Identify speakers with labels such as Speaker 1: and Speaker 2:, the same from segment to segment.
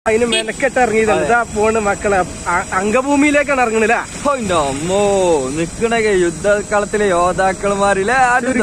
Speaker 1: അതിന് മെനക്കെട്ട് ഇറങ്ങിയതല്ല. ഇതാ പോണ് മക്കളെ അംഗഭൂമിയിലേക്കാണ് ഇറങ്ങണില്ല.
Speaker 2: അമ്മോ നിക്കണ യുദ്ധകളത്തിലെ യോദ്ധാക്കളമാരില്ലേ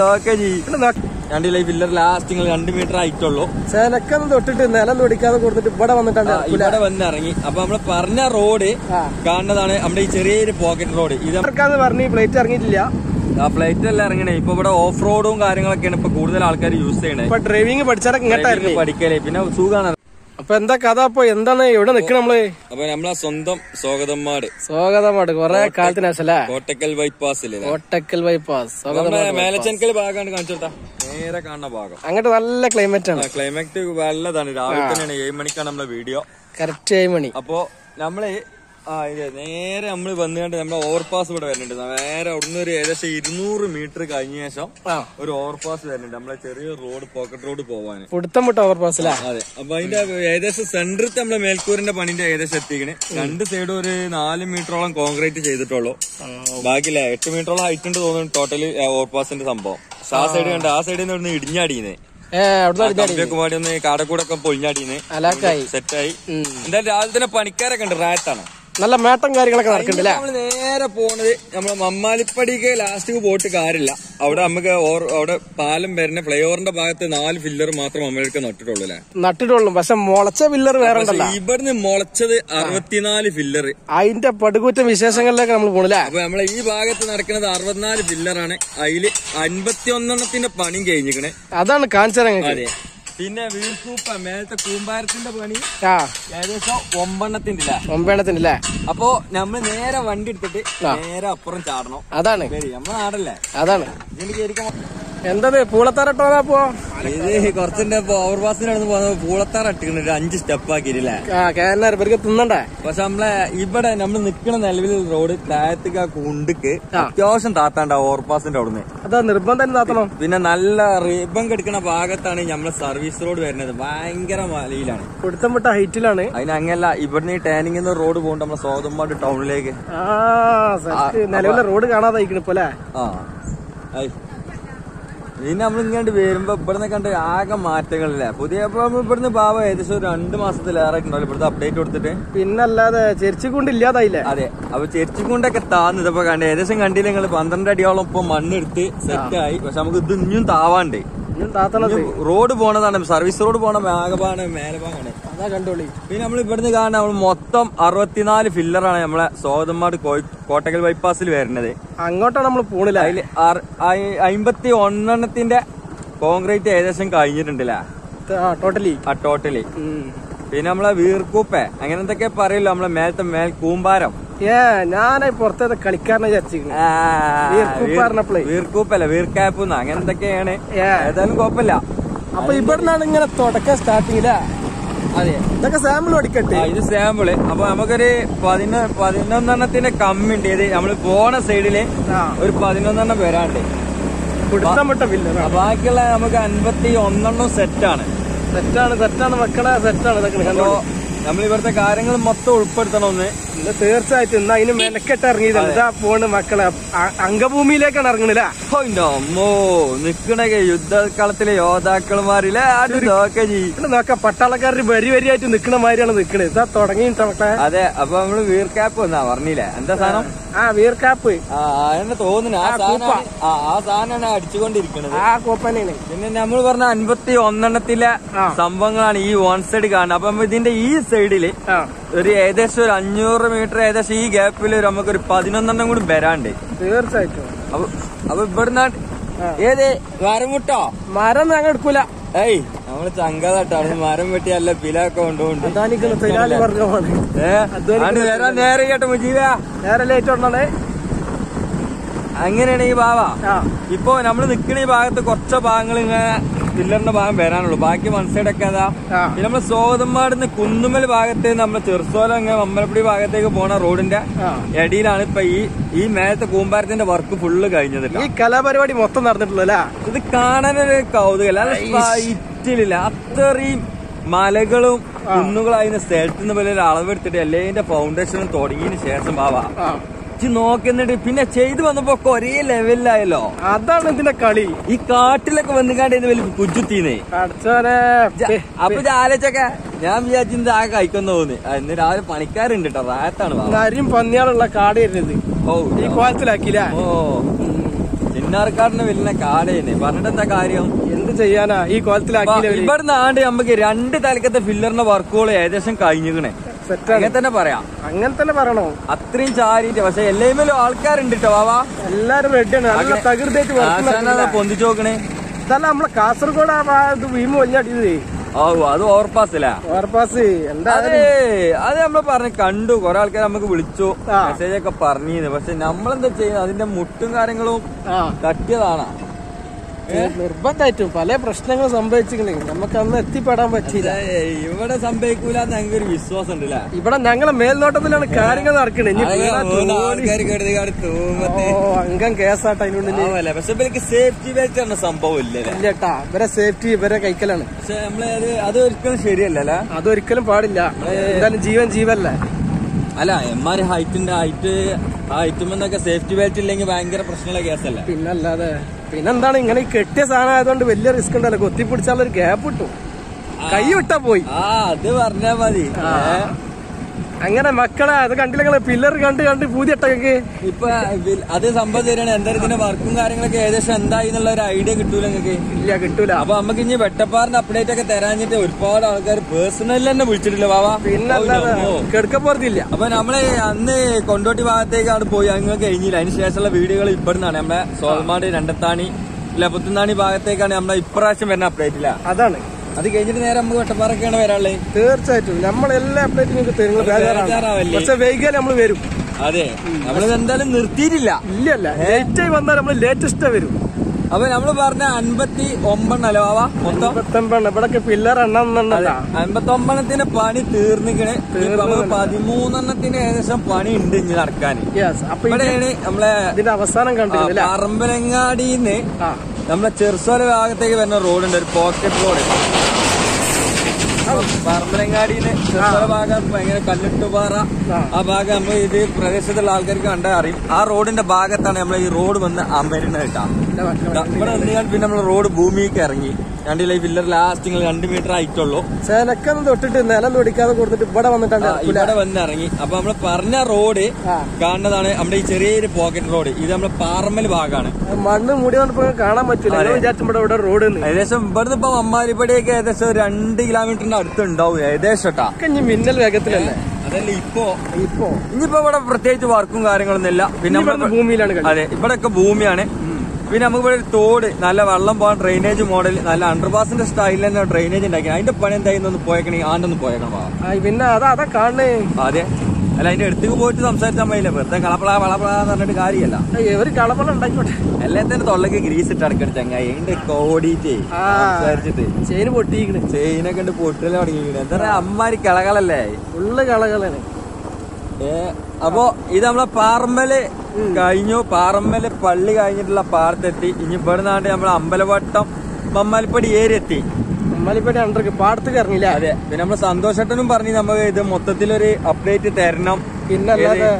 Speaker 2: രണ്ടിലെ പില്ലർ ലാസ്റ്റ് 2 മീറ്റർ ആയിട്ടുള്ളൂ.
Speaker 1: ചെനക്കൊന്നും തൊട്ടിട്ട് നിലം തൊടിക്കാതെ കൊടുത്തിട്ട് ഇവിടെ വന്നിട്ടാണ്
Speaker 2: ഇവിടെ വന്നിറങ്ങി. അപ്പൊ നമ്മള് പറഞ്ഞ റോഡ് കാണുന്നതാണ് നമ്മുടെ ഈ ചെറിയൊരു പോക്കറ്റ് റോഡ്.
Speaker 1: ഇതൊക്കെ പറഞ്ഞ് ഫ്ലൈറ്റ് ഇറങ്ങിയിട്ടില്ല.
Speaker 2: ആ ഫ്ലൈറ്റ് എല്ലാം ഇറങ്ങണേ. ഇപ്പൊ ഇവിടെ ഓഫ് റോഡും കാര്യങ്ങളൊക്കെയാണ് ഇപ്പൊ കൂടുതൽ ആൾക്കാർ യൂസ് ചെയ്യണേ.
Speaker 1: ഇപ്പൊ ഡ്രൈവിംഗ് പഠിച്ചാലൊക്കെ ഇങ്ങോട്ടായിരുന്നു
Speaker 2: പഠിക്കലേ. പിന്നെ സുഖമാണ്.
Speaker 1: അപ്പൊ എന്താ കഥ? അപ്പൊ എന്താണ് ഇവിടെ നിക്കണ നമ്മള്?
Speaker 2: അപ്പൊ നമ്മളെ സ്വന്തം
Speaker 1: സ്വാഗതമാട് കൊറേ കാലത്തിന് ശേഷം
Speaker 2: കോട്ടക്കൽ ബൈപ്പാസില്
Speaker 1: കോട്ടക്കൽ ബൈപ്പാസ്
Speaker 2: മേലച്ചൻകൽ ഭാഗമാണ് കാണിച്ചു കൊടുത്താ നേരെ കാണുന്ന ഭാഗം.
Speaker 1: അങ്ങോട്ട് നല്ല ക്ലൈമറ്റ് ആണ്.
Speaker 2: ക്ലൈമറ്റ് നല്ലതാണ്. രാവിലെ തന്നെയാണ് 7 മണിക്കാണ് നമ്മളെ വീഡിയോ.
Speaker 1: കറക്റ്റ് 7 മണി.
Speaker 2: അപ്പൊ നമ്മള് നേരെ നമ്മള് വന്നുകൊണ്ട് നമ്മളെ ഓവർപാസ് ഇവിടെ വരുന്നുണ്ട്. നേരെ അവിടുന്ന് ഒരു ഏകദേശം 200 മീറ്റർ കഴിഞ്ഞ ശേഷം ഒരു ഓവർപാസ് വരുന്നുണ്ട്. നമ്മളെ ചെറിയ റോഡ് പോക്കറ്റ് റോഡ് പോവാന്
Speaker 1: പുടുത്തംമുട്ട ഓവർപാസ്.
Speaker 2: അതെ. അപ്പൊ അതിന്റെ ഏകദേശം സെന്ററിൽ നമ്മളെ മേൽക്കൂരിന്റെ പണിന്റെ ഏകദേശം എത്തിക്കണ്. 2 സൈഡും ഒരു 4 മീറ്ററോളം കോൺക്രീറ്റ് ചെയ്തിട്ടുള്ളൂ. ബാക്കിയില്ല 8 മീറ്ററോളം ഹൈറ്റ് ഉണ്ട് തോന്നുന്നു ടോട്ടല് ഓവർപാസിന്റെ സംഭവം. ആ സൈഡ് കണ്ട് ആ സൈഡിൽ നിന്ന് ഇടിഞ്ഞാടിയുന്നേ കമ്പിയൊക്കെ ഒന്ന് കാടക്കൂടൊക്കെ പൊളിഞ്ഞാടിന്ന് സെറ്റായി. എന്തായാലും രാവിലെ തന്നെ പണിക്കാരൊക്കെ ഉണ്ട്. റാറ്റാണ്.
Speaker 1: നല്ല മേട്ടം കാര്യങ്ങളൊക്കെ നടക്കണ്ടല്ലേ.
Speaker 2: നമ്മള് നേരെ പോണത് നമ്മളെ മമ്മാലിപ്പടിക്ക് ലാസ്റ്റ് പോയിട്ട് കാര്യമില്ല. അവിടെ നമുക്ക് അവിടെ പാലം വരുന്ന ഫ്ലൈ ഓവറിന്റെ ഭാഗത്ത് 4 ഫില്ലർ മാത്രം നമ്മൾക്ക് നട്ടിട്ടുള്ളൂ അല്ലെ.
Speaker 1: നട്ടിട്ടുള്ളൂ. പക്ഷെ മുളച്ച ഫില്ലർ വേറെ ഉണ്ടല്ലോ.
Speaker 2: ഇവിടുന്ന് മുളച്ചത് 64 ഫില്ലർ.
Speaker 1: അതിന്റെ പടുകൂറ്റ വിശേഷങ്ങളിലേക്ക് നമ്മൾ പോണില്ലേ.
Speaker 2: അപ്പൊ നമ്മളെ ഈ ഭാഗത്ത് നടക്കുന്നത് 64 ഫില്ലറാണ്. അതില് 51 പണിയും കഴിഞ്ഞിരിക്കണേ.
Speaker 1: അതാണ് കാണിച്ചത്.
Speaker 2: അതെ. പിന്നെ വീർക്കൂപ്പ മേലത്തെ കൂമ്പാരത്തിന്റെ പണി ഏകദേശം 9 അപ്പൊ നമ്മള് നേരെ വണ്ടി എടുത്തിട്ട് നേരെ അപ്പുറം ചാടണം.
Speaker 1: അതാണ്
Speaker 2: നമ്മളെ നാടല്ലേ.
Speaker 1: അതാണ് എന്തത് പൂളത്താറട്ടോന്നാ പോ.
Speaker 2: ഇത് കുറച്ചിന്റെ ഓവർപാസിന് നടന്ന് പോകുന്നത് പൂളത്താറ ഇട്ടിട്ടുണ്ട്. 5 സ്റ്റെപ്പ് ആക്കിയില്ലേ.
Speaker 1: ഇവർക്ക് തിന്നണ്ടേ.
Speaker 2: പക്ഷെ നമ്മളെ ഇവിടെ നമ്മള് നിക്കണ നിലവിൽ റോഡ് താഴത്തേക്ക് കുണ്ടുക്ക് അത്യാവശ്യം താത്താണ്ട ഓവർപാസിന്റെ അവിടുന്ന്.
Speaker 1: അതാ നിർബന്ധം താത്തണം.
Speaker 2: പിന്നെ നല്ല റിബൺ കെടുക്കുന്ന ഭാഗത്താണ് നമ്മളെ സർവീസ് റോഡ് വരുന്നത്. ഭയങ്കര മലയിലാണ്.
Speaker 1: കൊടുത്തംമുട്ട ഹൈറ്റിലാണ്.
Speaker 2: അതിന് അങ്ങനല്ല ഇവിടുന്ന് ഈ ടാനിങ്ങിന്ന് റോഡ് പോകുന്നുണ്ട് നമ്മളെ സ്വാതന്ത്ര്യമാട് ടൗണിലേക്ക്.
Speaker 1: നിലവിലെ റോഡ് കാണാതായിക്കണ പോലെ.
Speaker 2: പിന്നെ നമ്മളിങ്ങോട്ട് വരുമ്പോ ഇവിടുന്ന് കണ്ട് ആകെ മാറ്റങ്ങളില്ലേ. പുതിയ ഇവിടുന്ന് ഭാവം ഏകദേശം 2 മാസത്തിലേറെ ഉണ്ടാവില്ല ഇവിടുത്തെ അപ്ഡേറ്റ് കൊടുത്തിട്ട്.
Speaker 1: പിന്നല്ലാതെ ചെരിച്ചുകൊണ്ട് ഇല്ലാതായില്ലേ.
Speaker 2: അതെ. അപ്പൊ ചെരിച്ചുകൊണ്ടൊക്കെ താന്ന് ഇപ്പൊ കണ്ട് ഏകദേശം കണ്ടില്ല ഞങ്ങള് 12 അടിയോളം ഇപ്പൊ മണ്ണെടുത്ത് സെറ്റായി. പക്ഷെ നമുക്ക് ഇത് ഇനിയും താവാണ്ട്. റോഡ് പോണതാണ് സർവീസ് റോഡ് പോണ മേഘഭാഗമാണ് മേലഭാഗമാണ്.
Speaker 1: അതാ കണ്ടോളി.
Speaker 2: പിന്നെ നമ്മൾ ഇവിടുന്ന് കാണാൻ മൊത്തം 64 ഫില്ലറാണ് നമ്മളെ സ്വാതന്ത്ര്യമാട് കോട്ടക്കൽ ബൈപ്പാസിൽ വരുന്നത്.
Speaker 1: അങ്ങോട്ടാണ് നമ്മൾ പോണില്ല.
Speaker 2: അതില് 51 കോൺക്രീറ്റ് ഏകദേശം കഴിഞ്ഞിട്ടുണ്ടല്ലേ ടോട്ടലി. പിന്നെ നമ്മളെ വീർക്കൂപ്പ അങ്ങനെ എന്തൊക്കെ പറയല്ലോ നമ്മളെ മേലത്തെ കൂമ്പാരം.
Speaker 1: ഞാൻ പുറത്തെ കളിക്കാരനെ
Speaker 2: വീർക്കൂപ്പല്ല വീർക്കാപ്പ് അങ്ങനെ എന്തൊക്കെയാണ്. ഏതായാലും കുഴപ്പമില്ല.
Speaker 1: അപ്പൊ ഇവിടുന്നാണ് ഇങ്ങനെ തുടക്കം സ്റ്റാർട്ടിങ്ങില്ല.
Speaker 2: അതെ.
Speaker 1: ഇതൊക്കെ സാമ്പിൾ അടിക്കട്ടെ.
Speaker 2: ഇത് സാമ്പിള്. അപ്പൊ നമുക്കൊരു 11 കമ്മി ഉണ്ട്. ഇത് നമ്മള് പോണ സൈഡില് ഒരു 11 വരാണ്ട്. ബാക്കിയുള്ള നമുക്ക് 51 സെറ്റാണ്
Speaker 1: മക്കളെ സെറ്റാണ്.
Speaker 2: അപ്പൊ നമ്മൾ ഇവിടുത്തെ കാര്യങ്ങൾ മൊത്തം ഉൾപ്പെടുത്തണമെന്ന്
Speaker 1: തീർച്ചയായിട്ടും. ഇന്ന് അതിന് മെനക്കെട്ട് ഇറങ്ങിയതല്ല. ഇതാ പോണ് മക്കളെ അംഗഭൂമിയിലേക്കാണ് ഇറങ്ങണില്ല.
Speaker 2: അമ്മോ നിക്കണ യുദ്ധകളത്തിലെ യോദ്ധാക്കളമാരില്ലേ.
Speaker 1: നോക്ക പട്ടാളക്കാര് വരിയായിട്ട് നിക്കണ മാതിരിയാണ് നിക്കണത്. ഇതാ തുടങ്ങിയിട്ട് മക്കളെ.
Speaker 2: അതെ. അപ്പൊ നമ്മള് വീർക്കാപ്പ് എന്നാ പറഞ്ഞില്ലേ. എന്താ സാധനം?
Speaker 1: വീർക്കാപ്പ്.
Speaker 2: എന്നെ തോന്നുന്നു ആ സാധനമാണ് അടിച്ചുകൊണ്ടിരിക്കണത്.
Speaker 1: ആ കോപ്പനാണ്.
Speaker 2: പിന്നെ നമ്മൾ പറഞ്ഞ 51 സംഭവങ്ങളാണ് ഈ വൺ സൈഡ് കാണുന്നത്. അപ്പൊ ഇതിന്റെ ഈ സൈഡില് ഒരു ഏകദേശം ഒരു 500 മീറ്റർ ഏകദേശം ഈ ഗ്യാപ്പിൽ നമുക്കൊരു 11 കൂടി വരാണ്ട്.
Speaker 1: തീർച്ചയായിട്ടും.
Speaker 2: അപ്പൊ ഇവിടുന്ന് ഏത് മരം
Speaker 1: ഞങ്ങൾ എടുക്കൂല.
Speaker 2: നമ്മള് ചങ്കതാട്ടാണ്. മരം വെട്ടി നല്ല പിലൊക്കെ കൊണ്ടുപോകുന്നുണ്ട്. നേരെ കേട്ടോ മുജീവ
Speaker 1: നേരെ ലേറ്റ് ഉണ്ടേ.
Speaker 2: അങ്ങനെയാണ് ഈ ഭാവ. ഇപ്പൊ നമ്മള് നിക്കണ ഈ ഭാഗത്ത് കുറച്ച് ഭാഗങ്ങൾ ഇങ്ങനെ പില്ലറിന്റെ ഭാഗം വരാനുള്ളൂ. ബാക്കി വൺ സൈഡ് ഒക്കെ അതാ. പിന്നെ നമ്മള് സ്വാഗതന്മാടുന്ന് കുന്നുമൽ ഭാഗത്ത് നമ്മള് ചെറുസോല മമ്പലപ്പുടി ഭാഗത്തേക്ക് പോണ റോഡിന്റെ ഇടയിലാണ് ഇപ്പൊ ഈ മേലത്തെ കൂമ്പാരത്തിന്റെ വർക്ക് ഫുള്ള് കഴിഞ്ഞത്.
Speaker 1: ഈ കലാപരിപാടി മൊത്തം നടന്നിട്ടുള്ളൂ.
Speaker 2: ഇത് കാണാനൊരു കൗതുകല്ല. ഇറ്റില്ല അത്രയും മലകളും കുന്നുകളും അതിന്റെ സ്ഥലത്തുനിന്ന് പോലെ ഒരു അളവെടുത്തിട്ട് എല്ലാതിന്റെ ഫൗണ്ടേഷനും തുടങ്ങിയതിന് ശേഷം ഭാവ നോക്കുന്നുണ്ട്. പിന്നെ ചെയ്തു വന്നപ്പോ ഒരേ ലെവലിലായല്ലോ.
Speaker 1: അതാണ് ഇതിന്റെ കളി.
Speaker 2: ഈ കാട്ടിലൊക്കെ വന്നുകാണ്ട് വലിയ കുജുത്തീന്നേ.
Speaker 1: അപ്പൊ
Speaker 2: ആലോചൊക്കെ ഞാൻ വിചാരിച്ചത് ആ കഴിക്കുന്ന തോന്നി. ഇന്ന് രാവിലെ പണിക്കാരുണ്ട് കേട്ടോ, റാത്താണ്.
Speaker 1: നരിയും പന്നിയാളുള്ള കാട് വരുന്നത് ഈ കോലത്തിലാക്കിയില്ല.
Speaker 2: ഓ ചിന്നാർക്കാടിന് വലിയ കാടേനെ പറഞ്ഞിട്ട് എന്താ കാര്യം?
Speaker 1: എന്ത് ചെയ്യാനാ ഈ കോലത്തിലാക്കിയില്ല.
Speaker 2: ഇവിടുന്ന് ആണ്ട് നമുക്ക് 2 തലക്കത്തെ ഫില്ലറിന്റെ വർക്കുകൾ ഏകദേശം കഴിഞ്ഞിക്കണേ. അങ്ങനെ തന്നെ പറയാം.
Speaker 1: അങ്ങനെ തന്നെ പറയണോ?
Speaker 2: അത്രയും ചാരിട്ട്. പക്ഷെ എല്ലായ്മേലും ആൾക്കാരുണ്ട് കേട്ടോ. വാവാ
Speaker 1: എല്ലാരും റെഡിയാണ്. നല്ല തകൃതിയായിട്ട്
Speaker 2: പൊന്തിച്ചു നോക്കണേ.
Speaker 1: ഇതല്ല നമ്മളെ കാസർഗോഡ് ആ ഭാഗത്ത് ഭീമ വലിഞ്ഞടിയത്.
Speaker 2: ഓ അത് ഓവർപാസ്.
Speaker 1: എന്താ
Speaker 2: അത് നമ്മള് പറഞ്ഞു കണ്ടു. കൊറേ ആൾക്കാർ നമുക്ക് വിളിച്ചു, മെസ്സേജ് ഒക്കെ പറഞ്ഞിരുന്നു. പക്ഷെ നമ്മളെന്താ ചെയ്യുന്നത്, അതിന്റെ മുട്ടും കാര്യങ്ങളും തട്ടിയതാണ്.
Speaker 1: നിർബന്ധമായിട്ടും പല പ്രശ്നങ്ങൾ സംഭവിച്ചിട്ടുണ്ടെങ്കിൽ നമുക്ക് അന്ന് എത്തിപ്പെടാൻ പറ്റില്ല.
Speaker 2: ഇവിടെ സംഭവിക്കൂല ഞങ്ങൾക്ക് ഒരു വിശ്വാസം ഉണ്ടല്ലേ.
Speaker 1: ഇവിടെ ഞങ്ങളെ മേൽനോട്ടത്തിലാണ് കാര്യങ്ങൾ നടക്കണേ. അംഗം കേസാട്ടോ അതിനുള്ളിൽ.
Speaker 2: പക്ഷെ ഇവർക്ക് സേഫ്റ്റി ബെൽറ്റ് എന്ന സംഭവം
Speaker 1: ഇല്ലട്ടാ. ഇവരെ സേഫ്റ്റി ഇവരെ കൈക്കലാണ്.
Speaker 2: പക്ഷെ നമ്മള് അത് ഒരിക്കലും ശരിയല്ല.
Speaker 1: അതൊരിക്കലും പാടില്ല. എന്തായാലും ജീവല്ലേ.
Speaker 2: അല്ല എമ്മാര് ഹൈറ്റുമെന്നൊക്കെ സേഫ്റ്റി ബെൽറ്റ് ഇല്ലെങ്കിൽ ഭയങ്കര പ്രശ്നമുള്ള കേസല്ലേ.
Speaker 1: പിന്നല്ലാതെ പിന്നെന്താണ്, ഇങ്ങനെ കെട്ടിയ സാധനം ആയതുകൊണ്ട് വലിയ റിസ്ക് ഉണ്ടല്ലോ. കൊത്തിപ്പിടിച്ചാലൊരു ഗ്യാപ്പ് കിട്ടും, കൈ വിട്ടാ പോയി.
Speaker 2: അത് പറഞ്ഞാ മതി.
Speaker 1: അങ്ങനെ മക്കളെ അത് കണ്ടില്ല, പില്ലർ കണ്ട് പൂതിയിട്ടൊക്കെ
Speaker 2: ഇപ്പൊ അത് സംഭവം തരാണ്. എന്തായാലും ഇതിന്റെ വർക്കും കാര്യങ്ങളൊക്കെ ഏകദേശം എന്തായി എന്നുള്ള ഒരു ഐഡിയ കിട്ടൂല നിങ്ങൾക്ക്?
Speaker 1: ഇല്ല, കിട്ടൂല.
Speaker 2: അപ്പൊ നമുക്ക് ഇനി വെട്ടപ്പാറിന്റെ അപ്ഡേറ്റ് ഒക്കെ തരാഞ്ഞിട്ട് ഒരുപാട് ആൾക്കാർ പേഴ്സണലി തന്നെ വിളിച്ചിട്ടില്ല വാവാ.
Speaker 1: പിന്നെ കെടുക്കപ്പോർത്തില്ല.
Speaker 2: അപ്പൊ നമ്മള് അന്ന് കൊണ്ടോട്ടി ഭാഗത്തേക്കാണ് പോയി, അങ്ങ് കഴിഞ്ഞില്ല. അതിന് ശേഷമുള്ള വീഡിയോകൾ ഇവിടുന്നാണ്. നമ്മളെ സോൾമാട്, രണ്ടത്താണി, പുത്തുന്നാണി ഭാഗത്തേക്കാണ് നമ്മളെ ഇപ്രാവശ്യം വരുന്ന അപ്ഡേറ്റില്ല.
Speaker 1: അതാണ്.
Speaker 2: അത് കഴിഞ്ഞിട്ട് നേരെ നമുക്ക് വെട്ടപ്പാറൊക്കെയാണ് വരാനുള്ളത്.
Speaker 1: തീർച്ചയായിട്ടും നമ്മളെല്ലാ അപ്ഡേറ്റും തരുന്നത്. പക്ഷെ വൈകാതെ നമ്മൾ വരും.
Speaker 2: അതെ, നമ്മളിത് എന്തായാലും നിർത്തിയിട്ടില്ല.
Speaker 1: ഇല്ലല്ല, ലേറ്റായി വന്നാൽ നമ്മൾ ലേറ്റസ്റ്റ് വരും.
Speaker 2: അപ്പൊ നമ്മള് പറഞ്ഞ 59 അല്ലേ വാവാ മൊത്തം?
Speaker 1: 59. ഇവിടെ പില്ലർ
Speaker 2: 59 പണി തീർന്നിക്കണ്. 13 ഏകദേശം പണി ഉണ്ട് ഇനി നടക്കാൻ. ഇവിടെയാണ് നമ്മളെ
Speaker 1: ഇതിന്റെ അവസാനം കണ്ടില്ല.
Speaker 2: പറമ്പലങ്ങാടിന്ന് നമ്മളെ ചെറുസോല ഭാഗത്തേക്ക് വരുന്ന റോഡുണ്ട്, ഒരു പോക്കറ്റ് റോഡ്. പറമ്പലങ്ങാടിന്ന് ചെറുസോല ഭാഗം ഭയങ്കര കല്ലിട്ടുപാറ ആ ഭാഗം നമ്മൾ ഇത് പ്രദേശത്തുള്ള ആൾക്കാർക്ക് കണ്ടാൽ അറിയും. ആ റോഡിന്റെ ഭാഗത്താണ് നമ്മൾ ഈ റോഡ് വന്ന് അമരുന്നത് കേട്ടാ. ഇവിടെ നിന്നാൽ പിന്നെ നമ്മൾ റോഡ് ഭൂമിക്ക് ഇറങ്ങി. രണ്ടിലെ ഫില്ലർ ലാസ്റ്റ് 2 മീറ്റർ ആയിട്ടുള്ളൂ.
Speaker 1: ചിലക്കൊന്നും തൊട്ടിട്ട് നിലം തൊടിക്കാതെ കൊടുത്തിട്ട് ഇവിടെ വന്നിട്ടുണ്ട്.
Speaker 2: ഇവിടെ വന്ന് ഇറങ്ങി. അപ്പൊ നമ്മള് പറഞ്ഞ റോഡ് കാണുന്നതാണ് നമ്മുടെ ഈ ചെറിയൊരു പോക്കറ്റ് റോഡ്. ഇത് നമ്മുടെ പാറമ്മൽ ഭാഗമാണ്.
Speaker 1: മണ്ണ് മൂടി വന്നപ്പോ കാണാൻ പറ്റില്ല. ഇവിടെ റോഡ്
Speaker 2: ഏകദേശം ഇവിടുന്ന് ഇപ്പൊ അമ്മാരിപ്പടിയൊക്കെ ഏകദേശം 2 കിലോമീറ്ററിന്റെ അടുത്തുണ്ടാവും ഏകദേശം കേട്ടാ.
Speaker 1: മിന്നൽ വേഗത്തിലല്ലേ.
Speaker 2: അതല്ല ഇനിയിപ്പോ ഇവിടെ പ്രത്യേകിച്ച് വർക്കും കാര്യങ്ങളൊന്നും ഇല്ല. പിന്നെ
Speaker 1: ഭൂമിയിലാണ്.
Speaker 2: അതെ, ഇവിടെയൊക്കെ ഭൂമിയാണ്. പിന്നെ നമുക്ക് ഇവിടെ ഒരു തോട്, നല്ല വെള്ളം പോകാൻ ഡ്രെയിനേജ് മോഡൽ, നല്ല അണ്ടർപാസിന്റെ സ്റ്റൈലിൽ തന്നെ ഡ്രെയിനേജ് ഉണ്ടാക്കി. അതിന്റെ പണി എന്തായിരുന്നു പോയേക്കണേ, ആണ്ടൊന്ന് പോയേക്കണം.
Speaker 1: പിന്നെ അതാ കാണണേ.
Speaker 2: അതെ, അല്ല അതിന്റെ അടുത്തേക്ക് പോയിട്ട് സംസാരിച്ചാൽ മതിയില്ല. വെറുതെ വളപ്പളാന്ന് പറഞ്ഞിട്ട് കാര്യമല്ല.
Speaker 1: ഒരു കളപ്പള ഉണ്ടായിക്കോട്ടെ.
Speaker 2: എല്ലാത്തിന്റെ തൊള്ളക്ക് ഗ്രീസ് ഇട്ട് അടക്കണ ചങ്ങായി. അതിന്റെ കോടിയിട്ട് സംസാരിച്ചിട്ട് ചെയിൻ പൊട്ടിക്കണ്. ചെയിനൊക്കെ ഉണ്ട് പൊട്ടല് തുടങ്ങിയിരിക്കണേ. എന്താ പറയാ, അമ്മാരി കളകളല്ലേ,
Speaker 1: ഫുള്ള് കളകളാണ്.
Speaker 2: അപ്പൊ ഇത് നമ്മളെ പാറമ്മല് കഴിഞ്ഞു. പാറമ്മല് പള്ളി കഴിഞ്ഞിട്ടുള്ള പാടത്തെത്തി. ഇനി ഇവിടെ നിന്നാണ്ട് നമ്മളെ അമ്പലവട്ടം മമ്മാലിപ്പടി ഏരിയ എത്തി.
Speaker 1: മമ്മാലിപ്പടി അണ്ടർക്ക് പാടത്തേക്ക് ഇറങ്ങില്ല.
Speaker 2: അതെ, പിന്നെ നമ്മള് സന്തോഷേട്ടനും പറഞ്ഞു നമുക്ക് ഇത് മൊത്തത്തിലൊരു അപ്ഡേറ്റ് തരണം.
Speaker 1: പിന്നെ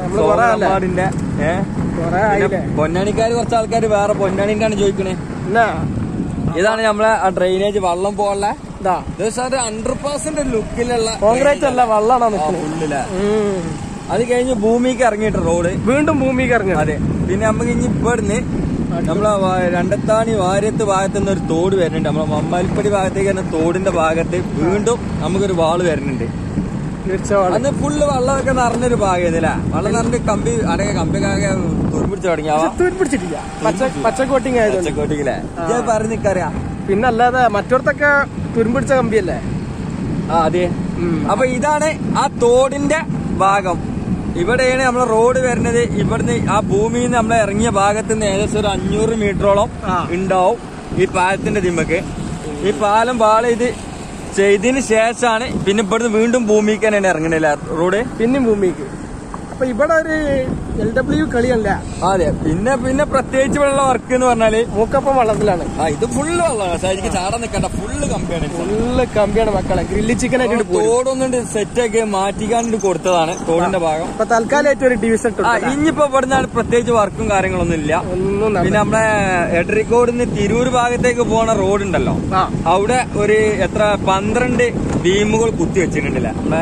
Speaker 2: പൊന്നാണിക്കാര് കുറച്ച് ആൾക്കാർ വേറെ പൊന്നാണിന്റെ ആണ് ചോദിക്കണേ. ഇതാണ് നമ്മളെ ഡ്രെയിനേജ് വെള്ളം പോകാനുള്ള 100% ലുക്കിലുള്ള
Speaker 1: കോൺക്രീറ്റ് അല്ല, വെള്ളമാണ്
Speaker 2: ഫുള്ളില്. അത് കഴിഞ്ഞ് ഭൂമിക്ക് ഇറങ്ങിയിട്ട് റോഡ്
Speaker 1: വീണ്ടും ഭൂമിക്ക് ഇറങ്ങി.
Speaker 2: അതെ, പിന്നെ നമുക്ക് ഇനി ഇവിടുന്ന് നമ്മളെ രണ്ടത്താണി വാര്യത്ത് ഭാഗത്തുനിന്ന് ഒരു തോട് വരുന്നുണ്ട്. നമ്മളെ മമ്മാലിപ്പടി ഭാഗത്തേക്ക് തന്നെ തോടിന്റെ ഭാഗത്ത് വീണ്ടും നമുക്കൊരു വാള് വരുന്നുണ്ട്. അന്ന് ഫുള്ള് വെള്ളമൊക്കെ നിറഞ്ഞൊരു ഭാഗം ഇതില്ല. വെള്ളം നിറഞ്ഞ് കമ്പിയൊക്കെ തുരുമ്പിടിച്ച് തുടങ്ങി.
Speaker 1: തുരുമ്പിടിച്ചിട്ടില്ല, പച്ചക്കോട്ടിങ്
Speaker 2: പച്ചക്കോട്ടിങ്ങില്ലേ പറഞ്ഞ് നിക്കറിയാം.
Speaker 1: പിന്നെ അല്ലാതെ മറ്റോടത്തൊക്കെ തുരുമ്പിടിച്ച കമ്പിയല്ലേ.
Speaker 2: അതെ. അപ്പൊ ഇതാണ് ആ തോടിന്റെ ഭാഗം. ഇവിടെയാണ് നമ്മളെ റോഡ് വരുന്നത്. ഇവിടുന്ന് ആ ഭൂമിയിൽ നിന്ന് നമ്മളെ ഇറങ്ങിയ ഭാഗത്ത് നിന്ന് ഏകദേശം ഒരു 500 മീറ്ററോളം ഉണ്ടാവും ഈ പാലത്തിന്റെ ദിമ്മക്ക്. ഈ പാലം ഇത് ചെയ്തതിന് ശേഷമാണ് പിന്നെ ഇവിടുന്ന് വീണ്ടും ഭൂമിക്ക് തന്നെയാണ് ഇറങ്ങണില്ല റോഡ്.
Speaker 1: പിന്നെയും ഭൂമിക്ക് അപ്പൊ ഇവിടെ ഒരു LW കളിയല്ല.
Speaker 2: അതെ. പിന്നെ പ്രത്യേകിച്ച് വെള്ള വർക്ക് എന്ന് പറഞ്ഞാല്
Speaker 1: മൂക്കപ്പം വള്ളത്തിലാണ്.
Speaker 2: ഇത് ഫുള്ള് വെള്ളമാണ്. ശരിക്കും ചാടാൻ നിൽക്കണ്ട, ഫുള്ള്
Speaker 1: കമ്പിയാണ് മക്കളെ. ഗ്രില്ലി ചിക്കൻ ആയിട്ട്
Speaker 2: തോടൊന്നുണ്ട് സെറ്റാക്കി മാറ്റിക്കാണ്ട് കൊടുത്തതാണ് തോടിന്റെ ഭാഗം.
Speaker 1: അപ്പൊ തൽക്കാലമായിട്ട് ഒരു ഡിവിഷൻ.
Speaker 2: ഇനിയിപ്പോ ഇവിടുന്ന് പ്രത്യേകിച്ച് വർക്കും കാര്യങ്ങളൊന്നും ഇല്ല. പിന്നെ നമ്മുടെ എടരിക്കോടിന്ന് തിരൂർ ഭാഗത്തേക്ക് പോണ റോഡ് ഉണ്ടല്ലോ, അവിടെ ഒരു 12 ബീമുകൾ കുത്തി വെച്ചിട്ടുണ്ടല്ലേ നമ്മുടെ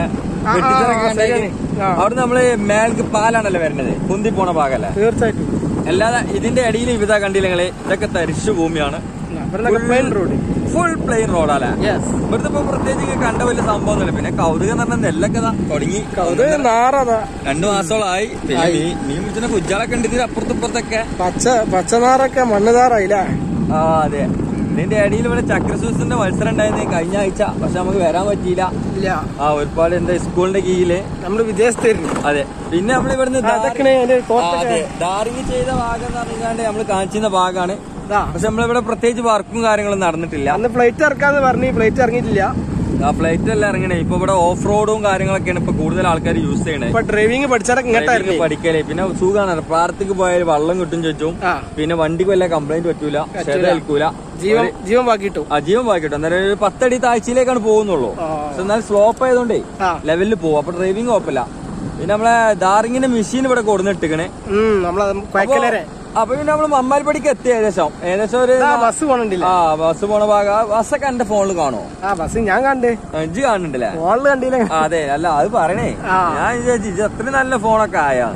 Speaker 2: അവിടെ നമ്മള് മേൽക്ക് പാലാണല്ലോ വരുന്നത്, പൊന്തി പോണ ഭാഗല്ലേ.
Speaker 1: തീർച്ചയായിട്ടും.
Speaker 2: അല്ലാതെ ഇതിന്റെ അടിയിൽ ഇതാ കണ്ടില്ല നിങ്ങള്, ഇതൊക്കെ തരിശു ഭൂമിയാണ്, ഫുൾ പ്ലെയിൻ റോഡല്ലേ. ഇവിടുത്തെ ഇപ്പൊ പ്രത്യേകിച്ച് കണ്ട വലിയ സംഭവമൊന്നുമില്ല. പിന്നെ കൗതുകം എന്ന് പറഞ്ഞാൽ നെല്ലൊക്കെ തുടങ്ങി 2 മാസത്തോളമായി. പിന്നെ മീൻ പിടിച്ചിട്ട് കുജ്ജാളൊക്കെ ഉണ്ട് ഇതിന് അപ്പുറത്തിപ്പുറത്തൊക്കെ.
Speaker 1: പച്ചനാറൊക്കെ മണ്ണുതാറായില്ല.
Speaker 2: അതെ. ഇതിന്റെ ഇടയിൽ ഇവിടെ ചക്രസൂസിന്റെ മത്സരം ഉണ്ടായിരുന്നു കഴിഞ്ഞ ആഴ്ച, പക്ഷെ നമുക്ക് വരാൻ പറ്റിയില്ല. ഒരുപാട് സ്കൂളിന്റെ കീഴില് നമ്മള് വിദേശത്തായിരുന്നു. അതെ. പിന്നെ നമ്മൾ ഇവിടുന്ന് ഡാറിങ് ചെയ്ത ഭാഗം എന്ന് പറഞ്ഞാണ്ട് നമ്മള് കാണിച്ചിരുന്ന ഭാഗമാണ്. പക്ഷെ നമ്മളിവിടെ പ്രത്യേകിച്ച് വർക്കും കാര്യങ്ങളും നടന്നിട്ടില്ല.
Speaker 1: ഫ്ലൈറ്റ് ഇറക്കാന്ന് പറഞ്ഞു, ഫ്ലൈറ്റ് ഇറങ്ങിയിട്ടില്ല.
Speaker 2: ഫ്ലൈറ്റ് എല്ലാം ഇറങ്ങണേ. ഇപ്പൊ ഇവിടെ ഓഫ് റോഡും കാര്യങ്ങളൊക്കെയാണ് ഇപ്പൊ കൂടുതൽ ആൾക്കാർ യൂസ് ചെയ്യണേ.
Speaker 1: ഡ്രൈവിംഗ്
Speaker 2: പഠിക്കലേ. പിന്നെ സുഖമാണ്, പാടത്തേക്ക് പോയാൽ വെള്ളം കിട്ടും ചോദിച്ചു. പിന്നെ വണ്ടിക്ക് വല്ല കംപ്ലൈന്റ് പറ്റൂല, ഏൽക്കൂല,
Speaker 1: ജീവൻ ബാക്കിട്ടു.
Speaker 2: ജീവൻ ബാക്കിട്ടു. എന്നാലും ഒരു 10 അടി താഴ്ചയിലേക്കാണ് പോകുന്നുള്ളൂ. പക്ഷെ എന്നാൽ സ്ലോപ്പ് ആയതുകൊണ്ടേ ലെവലിൽ പോകും. അപ്പൊ ഡ്രൈവിംഗ് കുഴപ്പമില്ല. പിന്നെ നമ്മളെ ഡാറിങ്ങിന്റെ മെഷീൻ ഇവിടെ കൊടുന്നിട്ടിക്കണേ. അപ്പൊ പിന്നെ നമ്മള് മമ്മാലിപ്പടിക്ക് എത്തി. ഏകദേശം ഒരു
Speaker 1: ബസ് പോണില്ല.
Speaker 2: ബസ് പോണ ഭാഗം. ബസ്സൊക്കെ എന്റെ ഫോണിൽ കാണോ?
Speaker 1: ബസ് ഞാൻ കണ്ടേ.
Speaker 2: ഇജ്ജ് കാണുന്നുണ്ടല്ലേ?
Speaker 1: ഫോണിൽ കണ്ടില്ലേ?
Speaker 2: അതെ. അല്ല അത് പറയണേ, ഞാൻ വിചാരിച്ചു അത്രയും നല്ല ഫോണൊക്കെ ആയാ.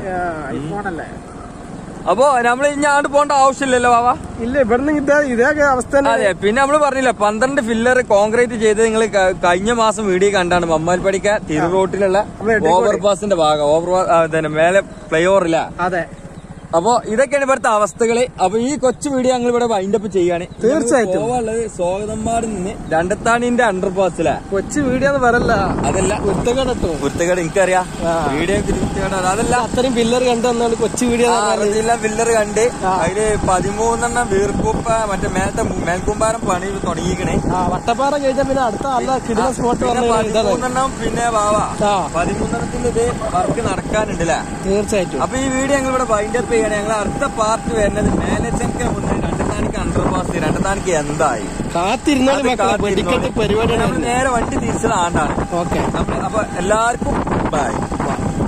Speaker 2: അപ്പൊ നമ്മൾ ഇനി അങ്ങോട്ട് പോകേണ്ട ആവശ്യമില്ലല്ലോ ബാബാ?
Speaker 1: ഇല്ല, ഇവിടുന്ന് ഇതേ അവസ്ഥ.
Speaker 2: അതെ. പിന്നെ നമ്മള് പറഞ്ഞില്ല 12 ഫില്ലർ കോൺക്രീറ്റ് ചെയ്ത് നിങ്ങൾ കഴിഞ്ഞ മാസം വീഡിയോ കണ്ടാണ്. മമ്മാലിപ്പടിക്ക തിരു റോട്ടിലുള്ള ഓവർപാസിന്റെ ഭാഗം, മേലെ ഫ്ലൈ ഓവറില്ല.
Speaker 1: അതെ.
Speaker 2: അപ്പൊ ഇതൊക്കെയാണ് ഇവിടുത്തെ അവസ്ഥകള്. അപ്പൊ ഈ കൊച്ചു വീഡിയോ ഞങ്ങൾ ഇവിടെ വൈൻഡപ്പ് ചെയ്യാണ്.
Speaker 1: തീർച്ചയായിട്ടും
Speaker 2: പോവാനുള്ളത് സ്വാഗതന്മാരിൽ നിന്ന് രണ്ടത്താണിന്റെ അണ്ടർപാസിലെ
Speaker 1: കൊച്ചു വീഡിയോ എന്ന് പറയല്ല.
Speaker 2: അതല്ല, കുരുത്തക്കേട് എനിക്കറിയാം. വീഡിയോ അതല്ല,
Speaker 1: അത്രയും പില്ലർ കണ്ടെന്നാണ് കൊച്ചു വീഡിയോ.
Speaker 2: പില്ലർ കണ്ട് അതില് 13 വീർപ്പൂപ്പ മറ്റേ മേൽക്കൂമ്പാരം പണി തുടങ്ങിക്കണേ.
Speaker 1: വട്ടപ്പാറ കഴിഞ്ഞാൽ പിന്നെ അടുത്ത സ്പോട്ട്
Speaker 2: 13 പിന്നെ 13 ഇത് വർക്ക് നടക്കാനുണ്ടല്ലേ.
Speaker 1: തീർച്ചയായിട്ടും.
Speaker 2: അപ്പൊ ഈ വീഡിയോ ഞങ്ങൾ ഇവിടെ വൈൻഡപ്പ് ചെയ്യണം. ഞങ്ങൾ അടുത്ത പാർട്ട് വരുന്നത് മേലച്ചൻക്ക് മുന്നേ രണ്ടത്താണിക്ക് അണ്ടർപാസ്. രണ്ടത്താണിക്ക് എന്തായി
Speaker 1: കാത്തിരുന്നാലും പരിപാടി
Speaker 2: നേരെ വണ്ടി തിരിച്ചതാണ്ടാണ്.
Speaker 1: ഓക്കെ.
Speaker 2: അപ്പൊ എല്ലാവർക്കും ബൈ.